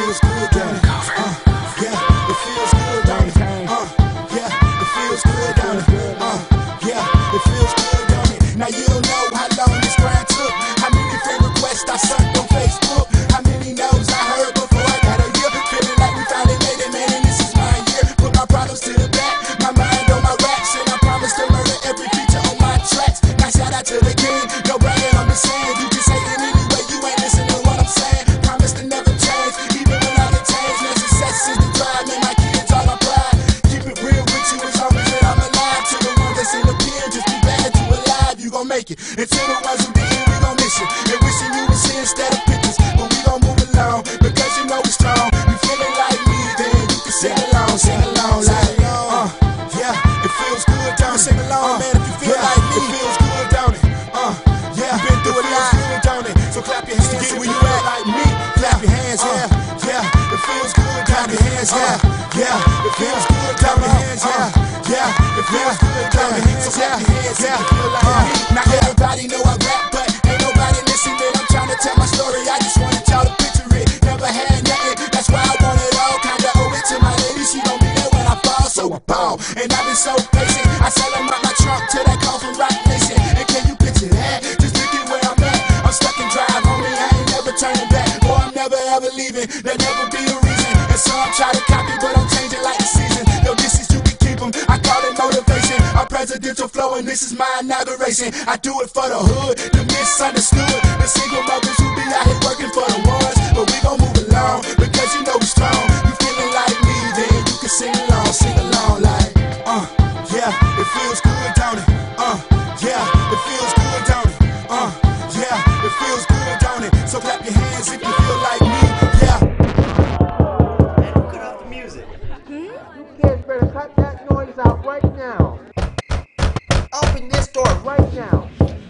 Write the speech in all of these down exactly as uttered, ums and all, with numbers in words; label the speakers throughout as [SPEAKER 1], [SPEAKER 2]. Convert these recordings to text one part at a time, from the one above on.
[SPEAKER 1] feels good, don't it? Uh, yeah, it feels good, don't it? Uh, yeah, it feels good, don't it? Uh, yeah, it feels good, don't it? Now you don't know how long this grind took, how many friend requests I sent on Facebook, how many no's I heard before I got a year. Feeling like we finally made it, man, and this is my year. Put my problems to the back, my mind on my raps, and I promise to murder every feature on my tracks. Now shout out to the king, no bragging on the sand. You just hate it anyway, you ain't listening to what I'm saying. Promise to never change, even when I get changed. No success is the drive, man, my kids all my pride. Keep it real with you as long as that I'm alive. To the ones that's in the pen, just be bad you alive, you gon' make it. And to the ones who didn't, we gon' miss you. And wishing you was here instead of pictures. But we gon' move along, because you know we strong. You feeling like me, then you can sing along, sing along like, uh, yeah, it feels good, don't it? Sing along, man, if you feel like me, it feels good, don't it? Uh, yeah, been through it, feels good, don't it? So clap your hands if you act like me. Clap your hands, yeah, yeah, it feels good, clap your hands, yeah, yeah, it feels good, clap your hands, yeah, yeah, it feels good, clap your hands, yeah, yeah, if you feel like me. Now everybody know I rap, but ain't nobody listening. I'm trying to tell my story, I just wanted y'all to picture it. Never had nothing, that's why I want it all. Kinda owe it to my lady, she gon' be there when I fall, so I ball. And I've been so patient, I sell them out my trunk to that call from Rock Nation. And can you picture that? Just look at where I'm at. I'm stuck in drive, homie, I ain't never turning back. Boy, I'm never ever leaving, there'll never be a reason. And so I'm trying to copy, but I'm changing like the season. Yo, this is you can keep them, I call it motivation. A presidential flow, and this is my inauguration. I do it for the hood, the misunderstood, the single mothers who be out here working for the ones. But we gon' move along, because you know we strong. You feeling like me, then you can sing along, sing along like, uh, yeah, it feels good, don't it? Uh, yeah, it feels good, don't it? Uh, yeah, it feels good, don't it? So clap your hands if you feel like me, yeah.
[SPEAKER 2] Man, who cut off the music?
[SPEAKER 3] You kids better cut that noise out right now.
[SPEAKER 2] Open this door.
[SPEAKER 3] Right now.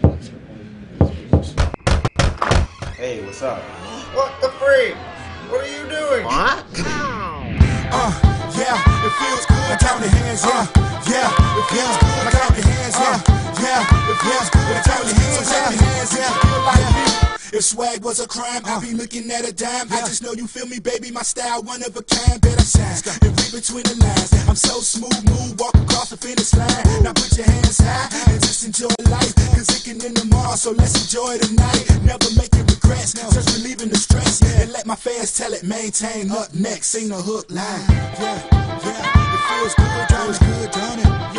[SPEAKER 2] Hey, what's up? What the freak? What are you doing?
[SPEAKER 3] What?
[SPEAKER 1] Uh, yeah, it feels good, clap your hands, yeah, yeah, it feels good, clap your hands, yeah, yeah, it feels good, clap your hands, clap your hands, yeah, feel like me. If swag was a crime, I'd be looking at a dime. I just know you feel me, baby, my style, one of a kind, better shine. And read between the lines, I'm so smooth, move, walk across the finish line. Now put your hands high and just enjoy life, cause it can end tomorrow, so let's enjoy tonight. Never making regrets, just relieving the stress. And let my fans tell it, maintain up next, sing the hook line. Yeah, yeah, it feels good, it feels good, don't it?